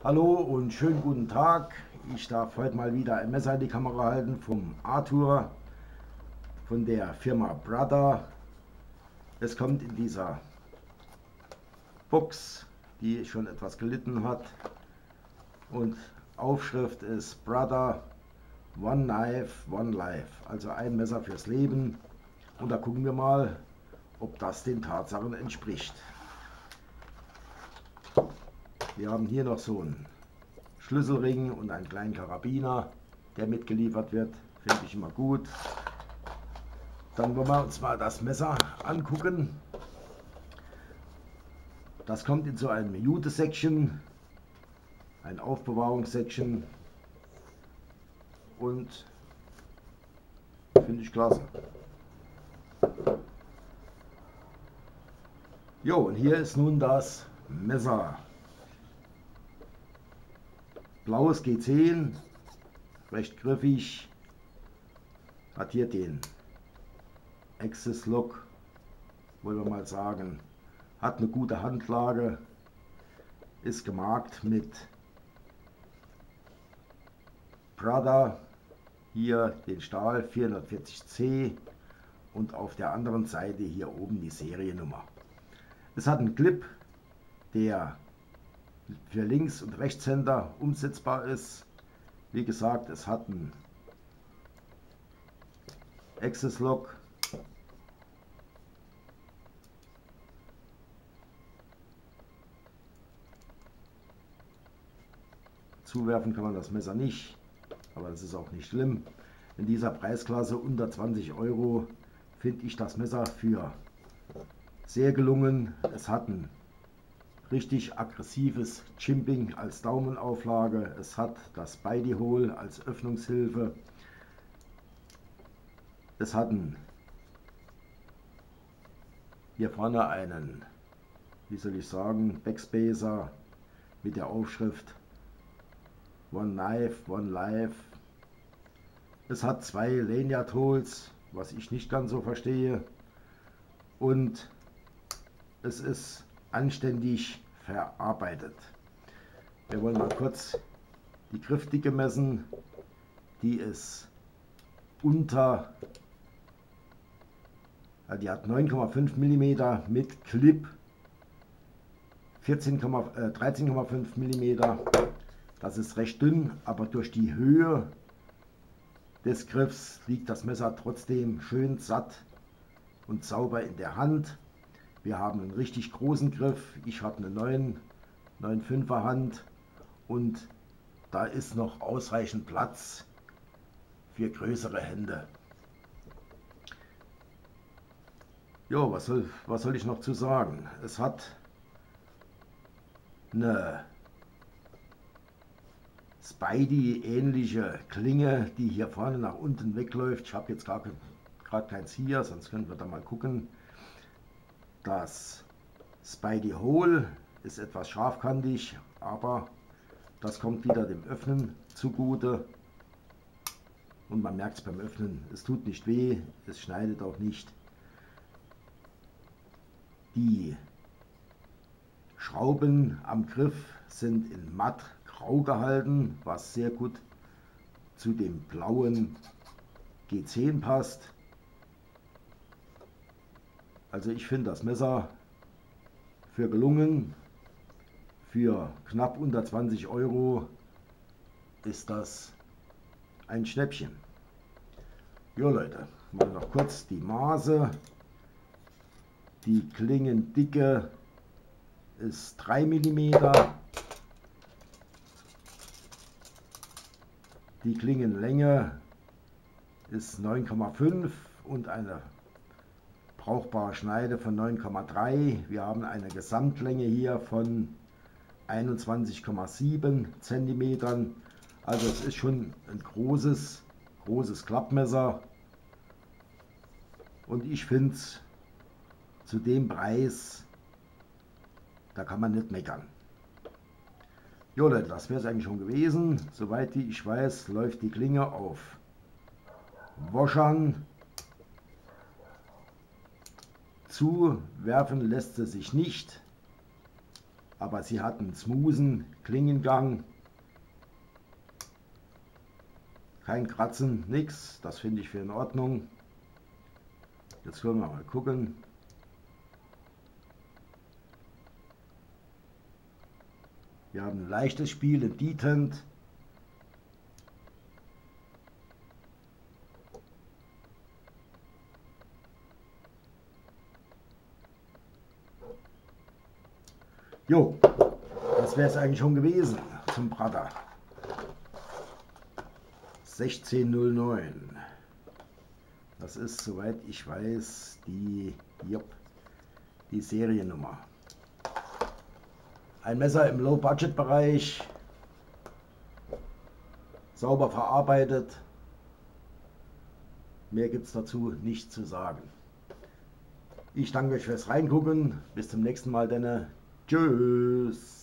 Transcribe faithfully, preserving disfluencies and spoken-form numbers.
Hallo und schönen guten Tag. Ich darf heute mal wieder ein Messer in die Kamera halten vom Arthur von der Firma Brother. Es kommt in dieser Box, die schon etwas gelitten hat, und Aufschrift ist Brother One Knife, One Life, also ein Messer fürs Leben. Und da gucken wir mal, ob das den Tatsachen entspricht. Wir haben hier noch so einen Schlüsselring und einen kleinen Karabiner, der mitgeliefert wird. Finde ich immer gut. Dann wollen wir uns mal das Messer angucken. Das kommt in so einem Jute-Section, ein Aufbewahrungssection, und finde ich klasse. Jo, und hier ist nun das Messer. Blaues G zehn, recht griffig, hat hier den Access Lock, wollen wir mal sagen, hat eine gute Handlage, ist gemarkt mit Brother, hier den Stahl vierhundertvierzig C und auf der anderen Seite hier oben die Seriennummer. Es hat einen Clip, der für Links- und Rechtshänder umsetzbar ist. Wie gesagt, es hat einen Access Lock. Zuwerfen kann man das Messer nicht, aber das ist auch nicht schlimm. In dieser Preisklasse unter zwanzig Euro finde ich das Messer für sehr gelungen. Es hat ein richtig aggressives Chimping als Daumenauflage. Es hat das Spidey Hole als Öffnungshilfe. Es hat ein, hier vorne einen, wie soll ich sagen, Backspacer mit der Aufschrift One Knife, One Life. Es hat zwei Lanyard Holes, was ich nicht ganz so verstehe. Und es ist anständig verarbeitet. Wir wollen mal kurz die Griffdicke messen. Die ist unter, ja, die hat neun Komma fünf Millimeter mit Clip, dreizehn Komma fünf Millimeter. Das ist recht dünn, aber durch die Höhe des Griffs liegt das Messer trotzdem schön satt und sauber in der Hand. Wir haben einen richtig großen Griff. Ich habe eine neun Komma fünfer Hand und da ist noch ausreichend Platz für größere Hände. Jo, was soll, was soll ich noch zu sagen? Es hat eine Spidey-ähnliche Klinge, die hier vorne nach unten wegläuft. Ich habe jetzt gerade keins hier, sonst können wir da mal gucken. Das Spidey Hole ist etwas scharfkantig, aber das kommt wieder dem Öffnen zugute. Und man merkt es beim Öffnen, es tut nicht weh, es schneidet auch nicht. Die Schrauben am Griff sind in matt grau gehalten, was sehr gut zu dem blauen G zehn passt. Also ich finde das Messer für gelungen. Für knapp unter zwanzig Euro ist das ein Schnäppchen. Jo Leute, mal noch kurz die Maße. Die Klingendicke ist drei Millimeter. Die Klingenlänge ist neun Komma fünf und eine brauchbare Schneide von neun Komma drei. Wir haben eine Gesamtlänge hier von einundzwanzig Komma sieben Zentimetern. Also es ist schon ein großes, großes Klappmesser. Und ich finde es zu dem Preis, da kann man nicht meckern. Jo Leute, das wäre es eigentlich schon gewesen. Soweit wie ich weiß, läuft die Klinge auf Waschern. Zuwerfen lässt sie sich nicht. aber sie hat einen smoothen Klingengang. Kein Kratzen, nichts. Das finde ich für in Ordnung. Jetzt wollen wir mal gucken. Wir haben ein leichtes Spiel, ein Detent. Jo, das wäre es eigentlich schon gewesen zum Prater. sechzehn null neun. Das ist, soweit ich weiß, die, jupp, die Seriennummer. Ein Messer im Low-Budget-Bereich, sauber verarbeitet. Mehr gibt es dazu nicht zu sagen. Ich danke euch fürs Reingucken. Bis zum nächsten Mal, denn tschüss.